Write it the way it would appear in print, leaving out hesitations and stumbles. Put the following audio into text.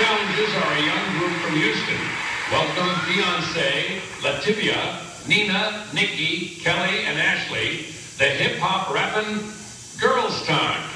challenges are a young group from Houston. Welcome Beyonce, Lativia, Nina, Nikki, Kelly, and Ashley, the hip-hop rapping Girls Time.